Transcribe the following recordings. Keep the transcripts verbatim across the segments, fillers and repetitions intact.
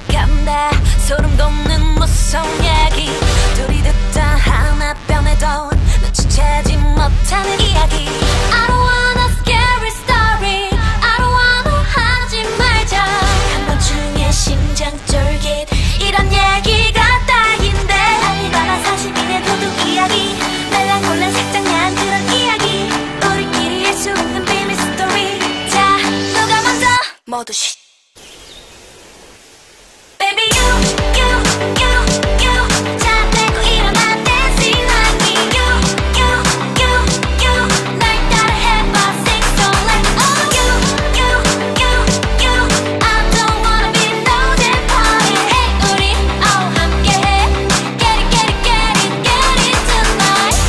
간다. 소름 돋는 무서운 얘기, 둘이 듣다 하나 뺨에도 눈치채지 못하는 이야기. I don't want a scary story, I don't wanna 하지 말자. 한 번쯤에 심장 쫄깃 이런 얘기가 딱인데, 알리바바 사십인의 도둑 이야기, 말랑말랑 살짝난 그런 이야기, 우리끼리 할 수 없는 비밀 스토리. 자, 누가 먼저? 모두 쉿. Baby you, you, you, you. 자 떼고 일어나 dancing like me. You, you, you, you. 날 따라 해봐 sing song like oh you, you, you, you. I don't wanna be no damn party. Hey 우리 oh 함께해. Get it, get it, get it, get it tonight.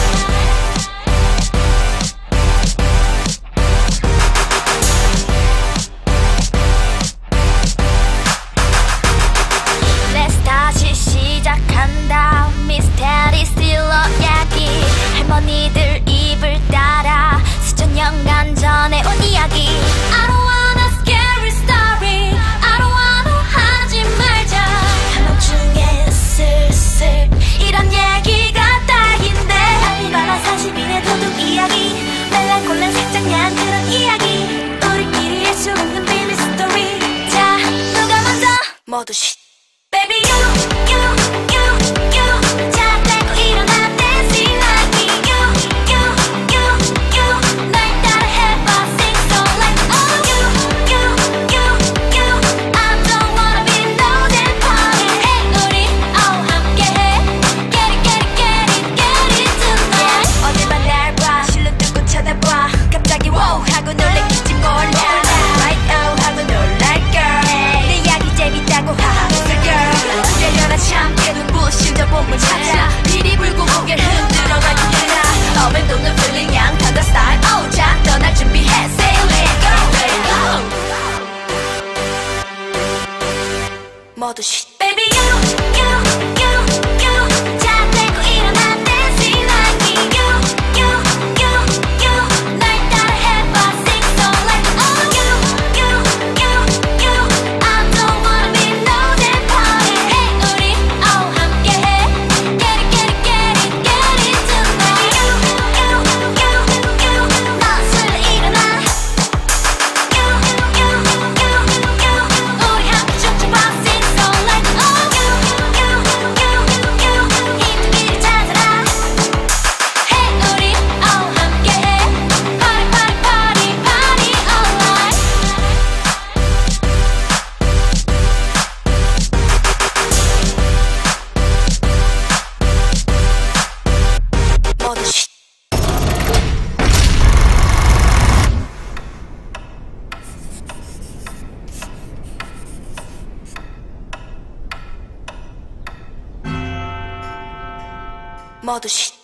Let's 다시 시작한다. 미스테리 스릴러 이야기, 할머니들 입을 따라 수천 년간 전에 온 이야기. I don't want a scary story, I don't wanna 하지 말자. 한 번쯤에 슬슬 이런 얘기가 딱인데, 알리바바 사십인의 도둑 이야기, 말랑콜랑 살짝난 그런 이야기, 우리끼리 할 수 없는 비밀 스토리. 자 누가 먼저? 모두 쉿. Baby you, you, you, you. 자 떼고 일어나 dancing like me. You, you, you, you. 날 따라 해봐 sing song like oh you, you, you, you. I don't wanna be no damn party. Hey 우리 oh 함께해. Get it, get it, get it, get it tonight. 어딜 날 봐, 실눈 뜨고 쳐다봐. 갑자기 wow 하고 놀래킬지 몰라. Right now 하고 놀랄 girl. 내 이야기 재밌다고 하하 웃을 girl. 열려라 참깨 눈부신 저 봄을 찾아. 비리 불고 고개를 흔들어 날 그대라. 어맨 도는 feeling 양탄다 스타일. Oh 자 떠날 준비해. Say let go, let go. 모두 쉿. Baby you, you, you, you. 자 떼고 일어나 dancing like me. You, you, you, you. 날 따라 해봐 sing song like oh you, you, you, you. I don't wanna be no damn party. Hey 우리 oh 함께해. Get it, get it, get it, get it tonight. You, you, you, you. 넌술 일어나. You, you, you, you. 우리 함께 춤춰봐 sing song like oh you, you, you, you. 힘든 길 찾아라. Hey 우리 oh 함께해. Party, party, party, party all night. 모두 쉿. 모두 쉿.